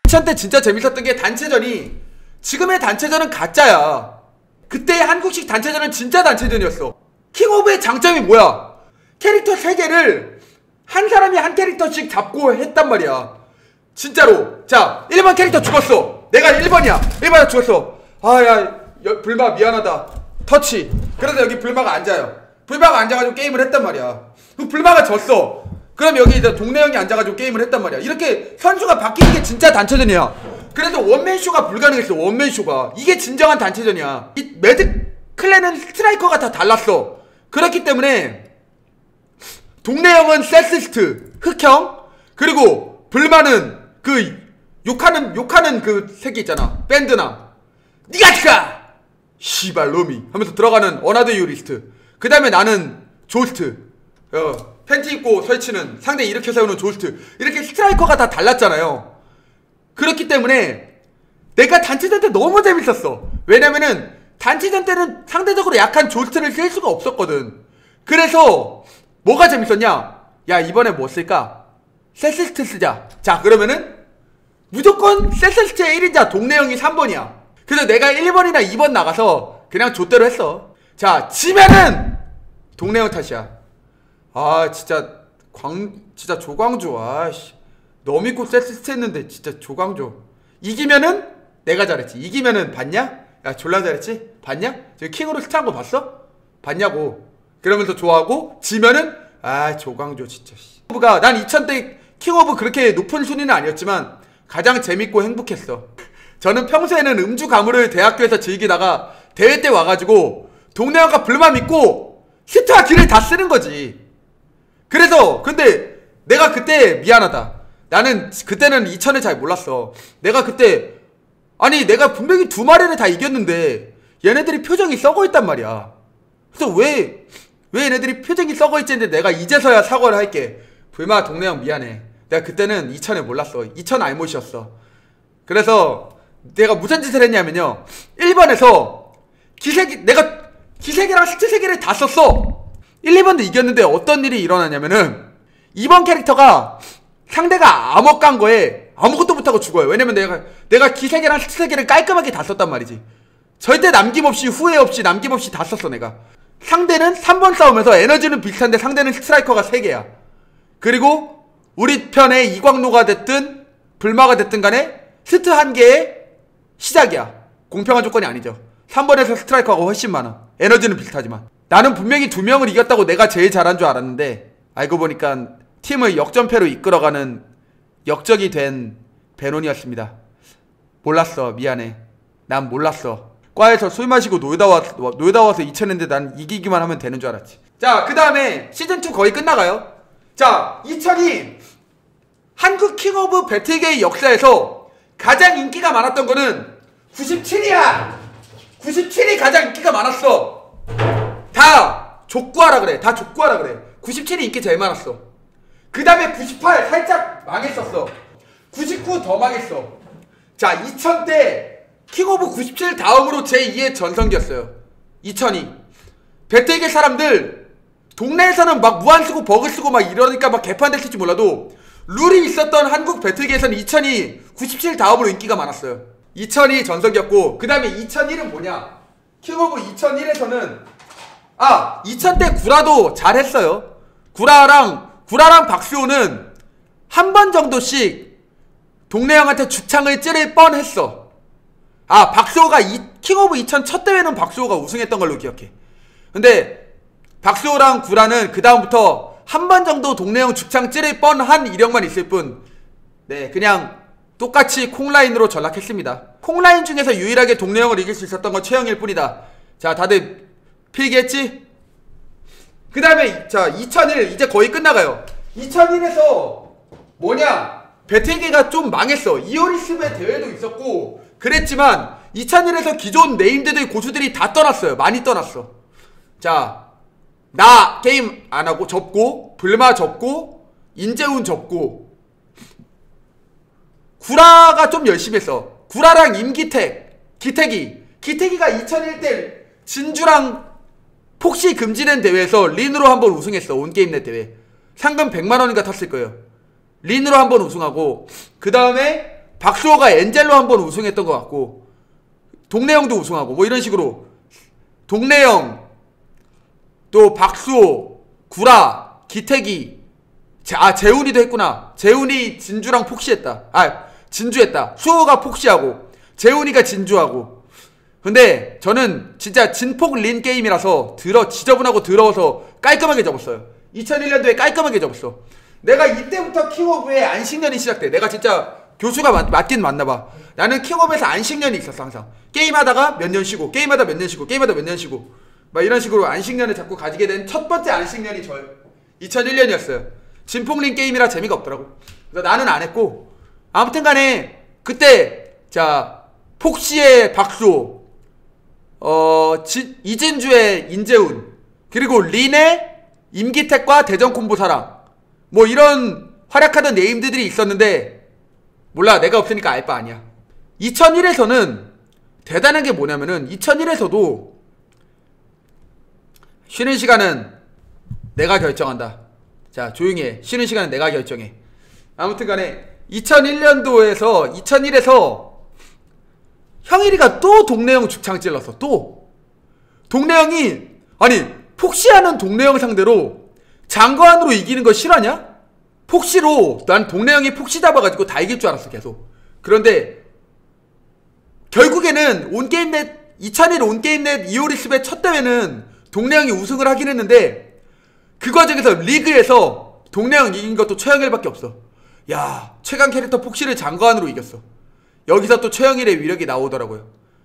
2000 때 진짜 재밌었던 게 단체전이, 지금의 단체전은 가짜야. 그때 한국식 단체전은 진짜 단체전이었어. 킹오브의 장점이 뭐야? 캐릭터 3개를 한 사람이 한 캐릭터씩 잡고 했단 말이야. 진짜로. 자, 1번 캐릭터 죽었어. 내가 1번이야. 1번에 죽었어. 아야, 불마 미안하다. 터치. 그래서 여기 불마가 앉아요. 불마가 앉아가지고 게임을 했단 말이야. 그럼 불마가 졌어. 그럼 여기 이제 동네 형이 앉아가지고 게임을 했단 말이야. 이렇게 선수가 바뀌는 게 진짜 단체전이야. 그래서 원맨쇼가 불가능했어. 원맨쇼가. 이게 진정한 단체전이야. 이 매드 클랜은 스트라이커가 다 달랐어. 그렇기 때문에 동네 형은 세시스트 흑형, 그리고 불마는 그 욕하는 그 새끼 있잖아. 밴드나 니가 지가 씨발 놈이 하면서 들어가는 어나더 유리스트. 그 다음에 나는 조스트, 팬티 입고 설치는 상대 일으켜 세우는 조스트. 이렇게 스트라이커가 다 달랐잖아요. 그렇기 때문에 내가 단체전 때 너무 재밌었어. 왜냐면은 단체전 때는 상대적으로 약한 조스트를 쓸 수가 없었거든. 그래서 뭐가 재밌었냐? 야, 이번에 뭐 쓸까? 세시스트 쓰자. 자, 그러면은 무조건 세시스트의 1인자 동네 형이 3번이야 그래서 내가 1번이나 2번 나가서 그냥 좆대로 했어. 자, 지면은 동네 형 탓이야. 아, 진짜 조광조. 아씨, 너 믿고 세시스트 했는데 진짜 조광조. 이기면은 내가 잘했지. 이기면은 봤냐? 야, 졸라 잘했지? 봤냐? 지금 킹으로 스타한 거 봤어? 봤냐고. 그러면서 좋아하고, 지면은 아, 조광조 진짜. 난 2000 때 킹오브 그렇게 높은 순위는 아니었지만 가장 재밌고 행복했어. 저는 평소에는 음주 가물을 대학교에서 즐기다가 대회 때 와가지고 동네 형과 불만 믿고 스타와 길을 다 쓰는 거지. 그래서 근데 내가 그때 미안하다. 나는 그때는 2000을 잘 몰랐어. 내가 그때 내가 분명히 2마리를 다 이겼는데 얘네들이 표정이 썩어있단 말이야. 그래서 왜 얘네들이 표정이 썩어있지 했는데 내가 이제서야 사과를 할게. 불마 동네 형 미안해. 내가 그때는 2000을 몰랐어. 2000 알못이었어. 그래서 내가 무슨 짓을 했냐면요, 1번에서 내가 기세기랑 스트세기를 다 썼어. 1, 2번도 이겼는데 어떤 일이 일어나냐면은 2번 캐릭터가 상대가 암흑 간 거에 아무것도 못하고 죽어요. 왜냐면 내가 기세기랑 스트세기를 깔끔하게 다 썼단 말이지. 절대 남김없이, 후회 없이, 남김없이 다 썼어 내가. 상대는 3번 싸움에서 에너지는 비슷한데 상대는 스트라이커가 3개야 그리고 우리 편의 이광로가 됐든 불마가 됐든 간에 스트 1개의 시작이야. 공평한 조건이 아니죠. 3번에서 스트라이커가 훨씬 많아. 에너지는 비슷하지만. 나는 분명히 2명을 이겼다고 내가 제일 잘한 줄 알았는데 알고 보니까 팀을 역전패로 이끌어가는 역적이 된 베논이었습니다. 몰랐어. 미안해. 난 몰랐어. 과에서 술 마시고 놀다 와서 2000인데 난 이기기만 하면 되는 줄 알았지. 자, 그 다음에 시즌2 거의 끝나가요. 자, 2000이 한국 킹오브 배틀계의 역사에서 가장 인기가 많았던 거는 97이야. 97이 가장 인기가 많았어. 다 족구하라 그래. 97이 인기 제일 많았어. 그 다음에 98 살짝 망했었어. 99 더 망했어. 자, 2000 때 킹오브 97 다음으로 제2의 전성기였어요. 2002 배틀계 사람들 동네에서는 막 무한 쓰고 버그 쓰고 막 이러니까 막 개판됐을지 몰라도 룰이 있었던 한국 배틀계에서는 2002 97 다음으로 인기가 많았어요. 2002 전성기였고, 그 다음에 2001은 뭐냐? 킹오브 2001에서는 2000 때 구라도 잘했어요. 구라랑 박수호는 한 번 정도씩 동네 형한테 죽창을 찌를 뻔했어. 박수호가 킹오브 2000 첫 대회는 박수호가 우승했던 걸로 기억해. 근데 박수호랑 구라는 그 다음부터 한 번 정도 동네 형 죽창 찌를 뻔한 이력만 있을 뿐, 네, 그냥 똑같이 콩라인으로 전락했습니다. 콩라인 중에서 유일하게 동네 형을 이길 수 있었던 건 최영일 뿐이다. 자, 다들 필기했지? 그 다음에 자, 2001 이제 거의 끝나가요. 2001에서 뭐냐, 배틀계가 좀 망했어. 이오리스의 대회도 있었고 그랬지만 2001에서 기존 네임드들 고수들이 다 떠났어요. 많이 떠났어. 자, 나 게임 안하고 접고, 불마 접고, 인재훈 접고, 구라가 좀 열심히 했어. 구라랑 기태기가 2001 때 진주랑 폭시 금지된 대회에서 린으로 한번 우승했어. 온게임넷 대회 상금 100만원인가 탔을 거예요. 린으로 한번 우승하고, 그 다음에 박수호가 엔젤로 한번 우승했던 것 같고 동래형도 우승하고 뭐 이런 식으로 동래형 또 박수호 구라 기태기 재훈이도 했구나. 재훈이 진주랑 폭시했다. 진주했다. 수호가 폭시하고 재훈이가 진주하고. 근데 저는 진짜 진폭 린 게임이라서 지저분하고 더러워서 깔끔하게 접었어요. 2001년도에 깔끔하게 접었어. 내가 이때부터 킹오브의 안식년이 시작돼. 내가 진짜 교수가 맞긴 맞나봐. 나는 킹오브에서 안식년이 있었어. 항상 게임하다가 몇 년 쉬고 게임하다 몇 년 쉬고 게임하다 몇 년 쉬고 막 이런 식으로 안식년을 자꾸 가지게 된 첫 번째 안식년이 2001년이었어요 진폭린 게임이라 재미가 없더라고. 그래서 나는 안 했고, 아무튼 간에 그때 자 폭시의 박수호, 이진주의 인재훈, 그리고 린의 임기택과 대전 콤보사랑 뭐 이런 활약하던 네임들이 있었는데 몰라, 내가 없으니까 알 바 아니야. 2001에서는 대단한 게 뭐냐면은 2001에서도 쉬는 시간은 내가 결정한다. 자 조용히 해. 쉬는 시간은 내가 결정해. 아무튼 간에 2001에서 형일이가 또 동래형 죽창 찔렀어. 또 동래형이 아니 폭시하는 동래형 상대로 장거한으로 이기는 거 실화냐? 폭시로 난 동래형이 폭시 잡아가지고 다 이길 줄 알았어 계속. 그런데 결국에는 온게임넷 2001 온게임넷 이오리스의 첫 대회는 동래형이 우승을 하긴 했는데 그 과정에서 리그에서 동래형 이긴 것도 최영일밖에 없어. 야, 최강 캐릭터 폭시를 장거한으로 이겼어. 여기서 또 최영일의 위력이 나오더라고요.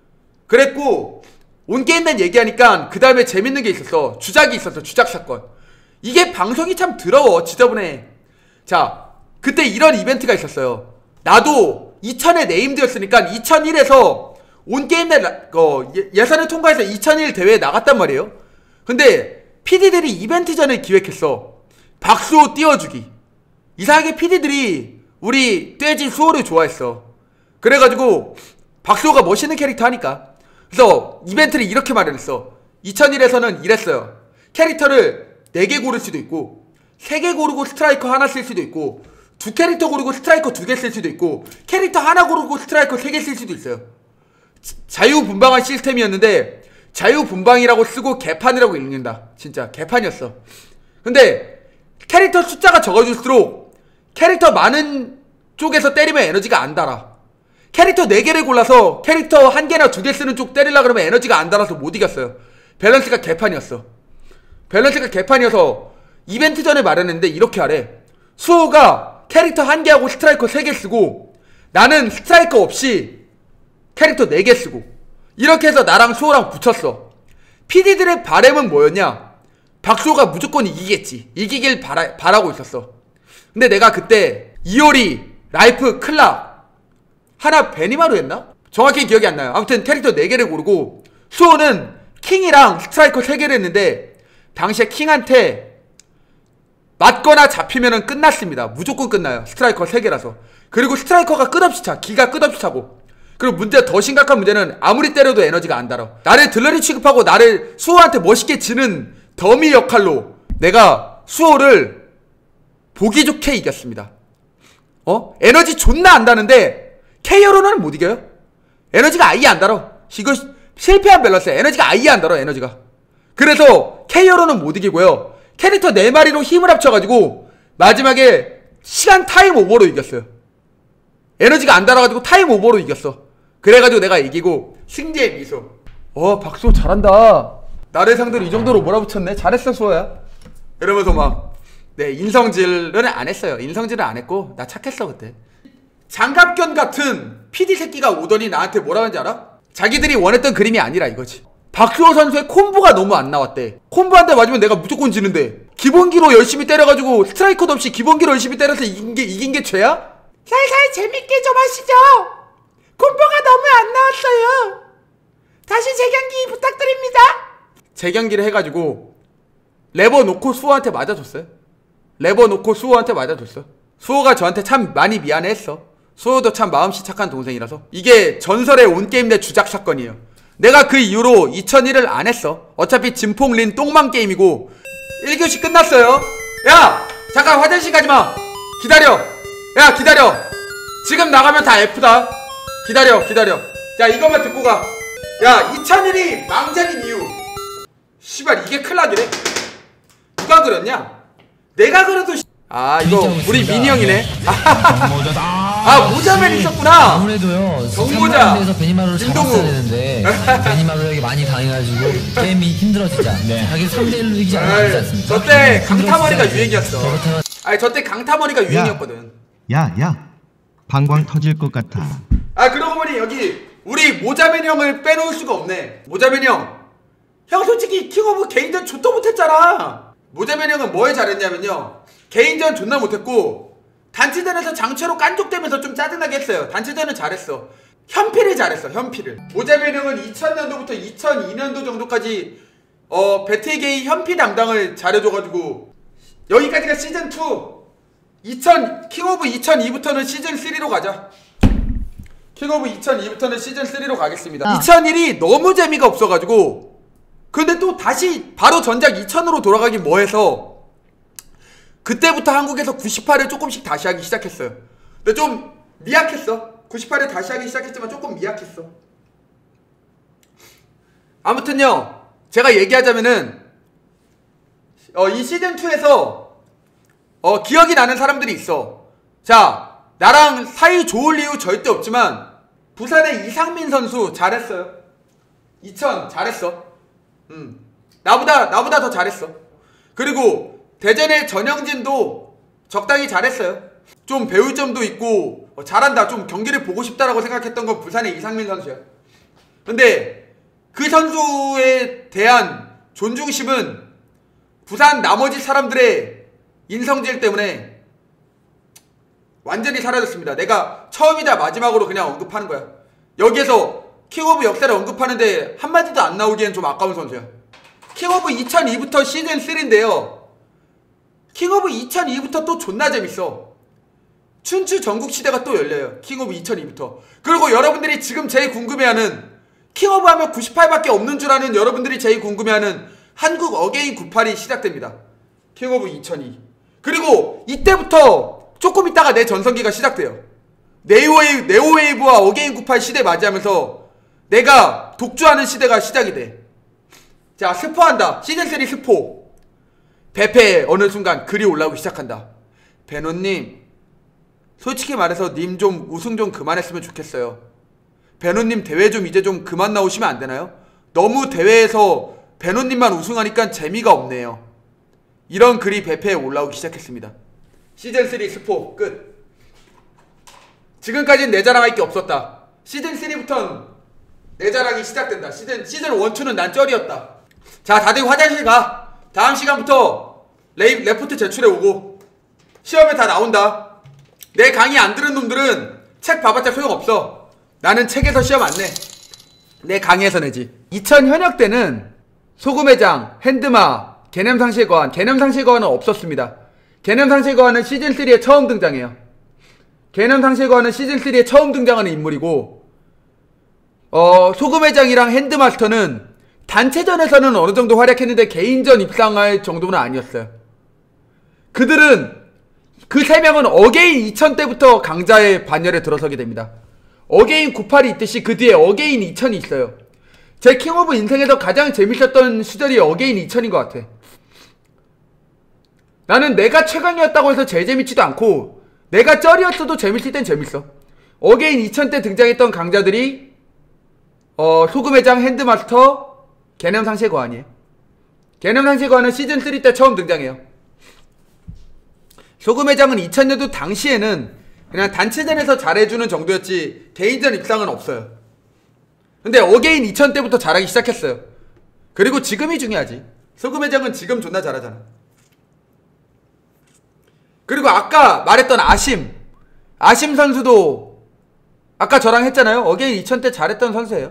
그랬고 온게임넷 얘기하니까 그 다음에 재밌는 게 있었어. 주작이 있었어. 주작 사건. 이게 방송이 참 더러워. 지저분해. 자 그때 이런 이벤트가 있었어요. 나도 2000에 네임드였으니까 2001에서 온게임넷 예선을 통과해서 2001 대회에 나갔단 말이에요. 근데 PD들이 이벤트 전에 기획했어. 박수호 띄워주기. 이상하게 PD들이 우리 떼지 수호를 좋아했어. 그래가지고 박수호가 멋있는 캐릭터 하니까. 그래서 이벤트를 이렇게 마련했어. 2001에서는 이랬어요. 캐릭터를 4개 고를 수도 있고 3개 고르고 스트라이커 하나 쓸 수도 있고 2캐릭터 고르고 스트라이커 2개 쓸 수도 있고 캐릭터 하나 고르고 스트라이커 3개 쓸 수도 있어요. 자유분방한 시스템이었는데 자유분방이라고 쓰고 개판이라고 읽는다. 진짜 개판이었어. 근데 캐릭터 숫자가 적어질수록 캐릭터 많은 쪽에서 때리면 에너지가 안 달아. 캐릭터 4개를 골라서 캐릭터 1개나 2개 쓰는 쪽 때리려고 그러면 에너지가 안 달아서 못 이겼어요. 밸런스가 개판이었어. 밸런스가 개판이어서 이벤트 전에 마련했는데 이렇게 하래. 수호가 캐릭터 1개하고 스트라이커 3개 쓰고 나는 스트라이커 없이 캐릭터 4개 쓰고 이렇게 해서 나랑 수호랑 붙였어. PD들의 바램은 뭐였냐? 박수호가 무조건 이기겠지. 이기길 바라고 있었어. 근데 내가 그때 이오리, 라이프, 클라 하나 베니마루 했나? 정확히 기억이 안 나요. 아무튼 캐릭터 4개를 고르고 수호는 킹이랑 스트라이커 3개를 했는데 당시에 킹한테 맞거나 잡히면은 끝났습니다. 무조건 끝나요. 스트라이커 3개라서. 그리고 스트라이커가 끝없이 차. 기가 끝없이 차고. 그리고 더 심각한 문제는 아무리 때려도 에너지가 안 달아. 나를 들러리 취급하고 나를 수호한테 멋있게 지는 더미 역할로 내가 수호를 보기 좋게 이겼습니다. 에너지 존나 안 다는데 KO로는 못 이겨요. 에너지가 아예 안 달아. 이거 실패한 밸런스야. 에너지가 아예 안 달아. 에너지가. 그래서 KO로는 못 이기고요. 캐릭터 4마리로 힘을 합쳐가지고 마지막에 시간 타임 오버로 이겼어요. 에너지가 안 달아가지고 타임 오버로 이겼어. 그래가지고 내가 이기고 승리의 미소. 박수호 잘한다. 나를 상대로 이 정도로 몰아붙였네. 잘했어 수호야. 이러면서 막 인성질은 안 했어요. 인성질은 안 했고 나 착했어 그때. 장갑견 같은 PD 새끼가 오더니 나한테 뭐라 하는지 알아? 자기들이 원했던 그림이 아니라 이거지. 박수호 선수의 콤보가 너무 안 나왔대. 콤보 한 대 맞으면 내가 무조건 지는데 기본기로 열심히 때려가지고 스트라이커도 없이 기본기로 열심히 때려서 이긴 게 죄야? 살살 재밌게 좀 하시죠. 콤보가 너무 안 나왔어요. 다시 재경기 부탁드립니다. 재경기를 해가지고 레버 놓고 수호한테 맞아줬어요. 레버 놓고 수호한테 맞아줬어. 수호가 저한테 참 많이 미안해했어. 수호도 참 마음씨 착한 동생이라서. 이게 전설의 온게임 내 주작 사건이에요. 내가 그 이후로 2001을 안 했어. 어차피 진폭린 똥망 게임이고 1교시 끝났어요. 야! 잠깐 화장실 가지마. 기다려. 야 기다려. 지금 나가면 다 F다. 기다려 기다려. 자 이것만 듣고 가. 야 2001이 망작인 이유. 씨발 이게 클락이래? 누가 그렸냐? 내가 그려도 아 이거 우리 민이 형이네. 아 모자맨 있었구나. 아무래도요 정모자 에서 베니마루를 잡았어야 되는데 베니마루에게 많이 당해가지고 게임이 힘들어지자 자기 3대1로 이기지 않았습니까? 저때 강타머리가 유행이었어. 아니 저때 강타머리가 유행이었거든. 야 방광 터질 것 같아. 아 그러고 보니 여기 우리 모자맨 형을 빼놓을 수가 없네. 모자맨 형 솔직히 킹오브 개인전 존도 못했잖아. 모자맨 형은 뭐에 잘했냐면요, 개인전 존나 못했고 단체전에서 장체로 깐족대면서 좀 짜증나게 했어요. 단체전은 잘했어. 현피를 잘했어. 현피를. 모자맨 형은 2000년도부터 2002년도 정도까지 배틀게임 현피 담당을 잘해줘가지고 여기까지가 시즌2. 킹오브 2002부터는 시즌3로 가자. 킹오브 2002부터는 시즌3로 가겠습니다. 2001이 너무 재미가 없어가지고, 근데 또 다시 바로 전작 2000으로 돌아가긴 뭐해서 그때부터 한국에서 98을 조금씩 다시 하기 시작했어요. 근데 좀 미약했어. 98을 다시 하기 시작했지만 조금 미약했어. 아무튼요, 제가 얘기하자면은 이 시즌2에서 기억이 나는 사람들이 있어. 자, 나랑 사이 좋을 이유 절대 없지만 부산의 이상민 선수 잘했어요. 2000 잘했어. 나보다 더 잘했어. 그리고 대전의 전영진도 적당히 잘했어요. 좀 배울 점도 있고 잘한다, 좀 경기를 보고 싶다라고 생각했던 건 부산의 이상민 선수야. 근데 그 선수에 대한 존중심은 부산 나머지 사람들의 인성질 때문에 완전히 사라졌습니다. 내가 처음이자 마지막으로 그냥 언급하는 거야. 여기에서 킹오브 역사를 언급하는데 한마디도 안 나오기엔 좀 아까운 선수야. 킹오브 2002부터 시즌3인데요 킹오브 2002부터 또 존나 재밌어. 춘추 전국시대가 또 열려요. 킹오브 2002부터. 그리고 여러분들이 지금 제일 궁금해하는, 킹오브 하면 98밖에 없는 줄 아는 여러분들이 제일 궁금해하는 한국 어게인 98이 시작됩니다. 킹오브 2002. 그리고 이때부터 조금 있다가 내 전성기가 시작돼요. 네오웨이브와 어게인 98 시대 맞이하면서 내가 독주하는 시대가 시작이 돼. 자, 스포한다. 시즌3 스포. 베페 어느 순간 글이 올라오기 시작한다. 베노님, 솔직히 말해서 님 좀 우승 좀 그만했으면 좋겠어요. 베노님 대회 좀 이제 좀 그만 나오시면 안 되나요? 너무 대회에서 베노님만 우승하니까 재미가 없네요. 이런 글이 베페에 올라오기 시작했습니다. 시즌3 스포 끝. 지금까지는 내 자랑할 게 없었다. 시즌3부터는 내 자랑이 시작된다. 시즌 1, 2는 난 쩔이었다. 자, 다들 화장실 가. 다음 시간부터 레포트 제출해 오고 시험에 다 나온다. 내 강의 안 들은 놈들은 책 봐봤자 소용없어. 나는 책에서 시험 안 내. 내 강의에서 내지. 2000 현역 때는 소금의 장, 핸드마, 개념상실 거한. 개념상실 거한은 없었습니다. 개념상실 거한은 시즌3에 처음 등장해요. 개념상실 거한은 시즌3에 처음 등장하는 인물이고, 소금의 장이랑 핸드마스터는 단체전에서는 어느 정도 활약했는데 개인전 입상할 정도는 아니었어요. 그들은, 그 세 명은 어게인 2000 때부터 강자의 반열에 들어서게 됩니다. 어게인 98이 있듯이 그 뒤에 어게인 2000이 있어요. 제 킹오브 인생에서 가장 재밌었던 시절이 어게인 2000인 것 같아. 나는 내가 최강이었다고 해서 제일 재밌지도 않고 내가 쩔이었어도 재밌을 땐 재밌어. 어게인 2000 때 등장했던 강자들이 소금의 장, 핸드마스터, 개념상실 거한이에요. 개념상실 거한은 시즌3 때 처음 등장해요. 소금의 장은 2000년도 당시에는 그냥 단체전에서 잘해주는 정도였지 개인전 입상은 없어요. 근데 어게인 2000 때부터 잘하기 시작했어요. 그리고 지금이 중요하지. 소금의 장은 지금 존나 잘하잖아. 그리고 아까 말했던 아심 선수도 아까 저랑 했잖아요. 어게인 2000 때 잘했던 선수예요.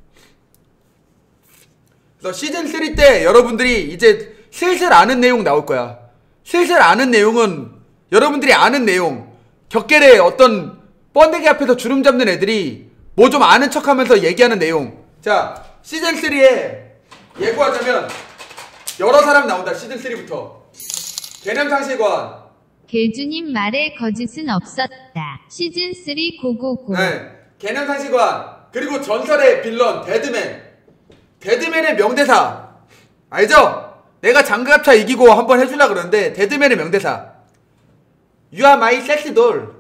그래서 시즌3 때 여러분들이 이제 슬슬 아는 내용 나올 거야. 슬슬 아는 내용은 여러분들이 아는 내용, 격겔의 어떤 번데기 앞에서 주름 잡는 애들이 뭐 좀 아는 척 하면서 얘기하는 내용. 자, 시즌3에 예고하자면 여러 사람 나온다. 시즌3부터 개념상실 거한, 겔주님 말에 거짓은 없었다. 시즌3 고고고. 네, 개념상식관 그리고 전설의 빌런 데드맨의 명대사 알죠? 내가 장갑차 이기고 한번 해주려고 그러는데 데드맨의 명대사 You are my sex doll.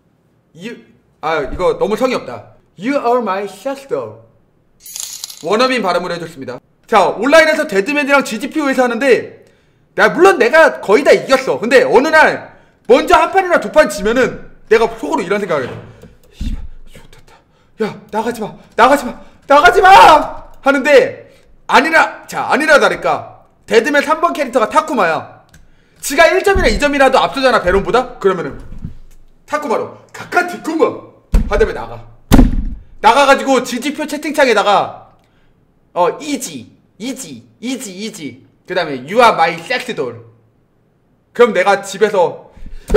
이거 너무 성의 없다. You are my sex doll. 원어민 발음으로 해줬습니다. 자, 온라인에서 데드맨이랑 GGPO에서 하는데 물론 내가 거의 다 이겼어. 근데 어느 날 먼저 한 판이나 두 판 지면은 내가 속으로 이런 생각을 해. 좋겠다. 야, 나가지마 하는데 아니라 다를까 데드맨 3번 캐릭터가 타쿠마야. 지가 1점이나 2점이라도 앞서잖아 베론보다. 그러면은 타쿠마로 카카티쿠마 하다음에 나가가지고 GG표 채팅창에다가 이지 그 다음에 You are my sex doll. 그럼 내가 집에서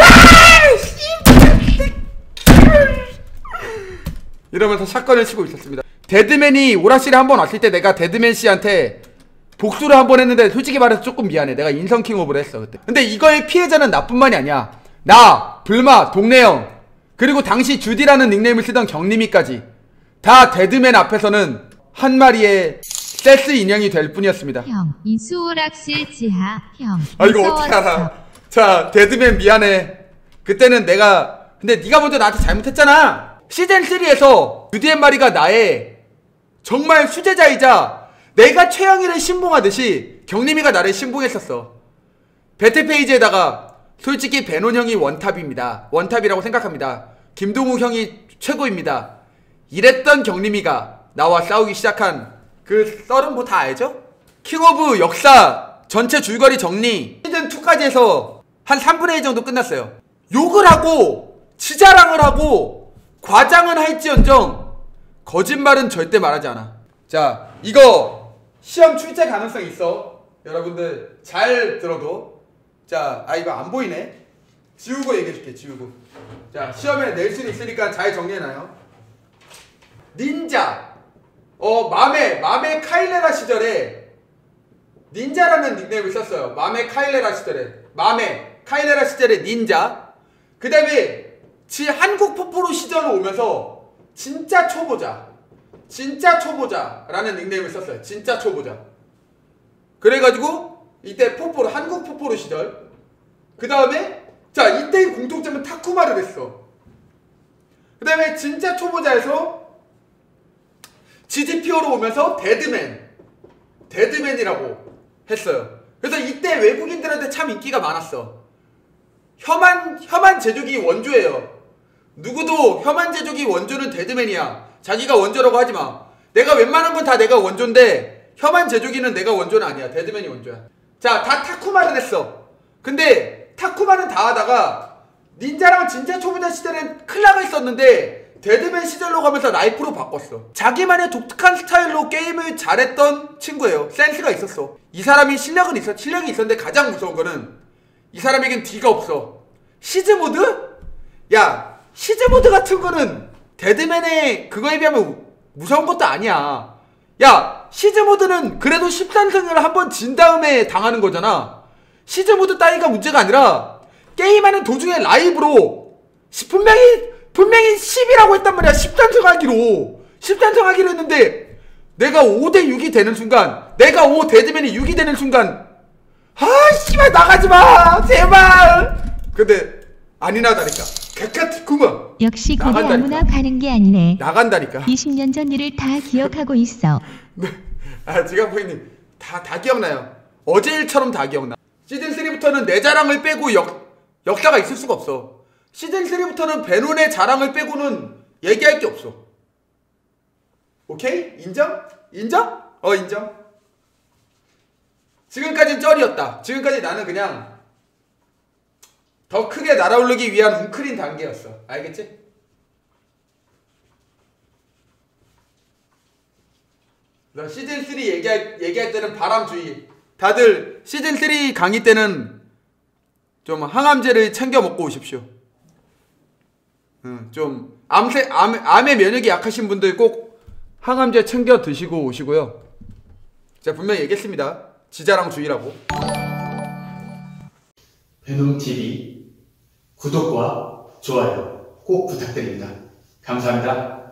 이러면서 샷건을 치고 있었습니다. 데드맨이 오락실에 한번 왔을 때 내가 데드맨 씨한테 복수를 한번 했는데 솔직히 말해서 조금 미안해. 내가 인성 킹오브를 했어 그때. 근데 이거의 피해자는 나뿐만이 아니야. 나, 불마, 동네형 그리고 당시 주디라는 닉네임을 쓰던 경림이까지 다 데드맨 앞에서는 한 마리의 세스 인형이 될 뿐이었습니다. 형, 이수오락실 지하. 형, 이거 어떻게 알아. 자, 데드맨 미안해. 그때는 근데 네가 먼저 나한테 잘못했잖아. 시즌3에서 주디 한 마리가 나의 정말 수제자이자 내가 최영희를 신봉하듯이 경림이가 나를 신봉했었어. 배틀페이지에다가 솔직히 배논 형이 원탑입니다. 원탑이라고 생각합니다. 김동욱 형이 최고입니다. 이랬던 경림이가 나와 싸우기 시작한 그 썰은 뭐 다 알죠? 킹오브 역사 전체 줄거리 정리 시즌2까지 해서 한 3분의 1 정도 끝났어요. 욕을 하고 지자랑을 하고 과장은 할지언정 거짓말은 절대 말하지 않아. 자, 이거 시험 출제 가능성이 있어. 여러분들 잘 들어도. 자, 이거 안 보이네. 지우고 얘기해줄게. 지우고. 자, 시험에 낼 수는 있으니까 잘 정리해놔요. 닌자. 맘에 카일레라 시절에 닌자라는 닉네임을 썼어요. 맘에 카일레라 시절에 닌자. 그 다음에 한국 포포로 시절로 오면서 진짜 초보자라는 닉네임을 썼어요. 진짜 초보자. 그래가지고 이때 한국 포포로 시절. 그 다음에 이때의 공통점은 타쿠마를 했어. 그 다음에 진짜 초보자에서 GGPO로 오면서 데드맨이라고 했어요. 그래서 이때 외국인들한테 참 인기가 많았어. 혐한 제조기 원조예요. 누구도 혐한 제조기 원조는 데드맨이야. 자기가 원조라고 하지마. 내가 웬만한 건 다 내가 원조인데 혐한 제조기는 내가 원조는 아니야. 데드맨이 원조야. 자, 다 타쿠마를 했어. 근데 타쿠마는 다 하다가 닌자랑 진짜 초보자 시절엔 클라가 있었는데 데드맨 시절로 가면서 라이프로 바꿨어. 자기만의 독특한 스타일로 게임을 잘했던 친구예요. 센스가 있었어. 이 사람이 실력이 있었는데 가장 무서운 거는 이 사람에겐 D가 없어. 시즈모드? 야, 시즈모드 같은 거는 데드맨의 그거에 비하면 무서운 것도 아니야. 야, 시즈모드는 그래도 13승을 한번 진 다음에 당하는 거잖아. 시즈모드 따위가 문제가 아니라 게임하는 도중에 라이브로 분명히 10이라고 했단 말이야. 13승 하기로 했는데 내가 5대6이 되는 순간, 내가 데드맨이 6이 되는 순간, 씨발 나가지마 제발. 근데 아니나 다를까 카카티쿠마 역시 거기 아무나 가는 게 아니네. 나간다니까. 20년 전 일을 다 기억하고 있어. 지가 보이님 다 기억나요. 어제 일처럼 다 기억나. 시즌3부터는 내 자랑을 빼고 역사가 있을 수가 없어. 시즌3부터는 베논의 자랑을 빼고는 얘기할 게 없어. 오케이? 인정? 인정? 인정. 지금까지는 쩔이었다. 지금까지 나는 그냥 더 크게 날아오르기 위한 웅크린 단계였어. 알겠지? 시즌3 얘기할 때는 바람주의. 다들 시즌3 강의 때는 좀 항암제를 챙겨 먹고 오십시오. 좀 암의 면역이 약하신 분들 꼭 항암제 챙겨 드시고 오시고요. 제가 분명히 얘기했습니다. 지자랑주의라고. 베놈TV 구독과 좋아요 꼭 부탁드립니다. 감사합니다.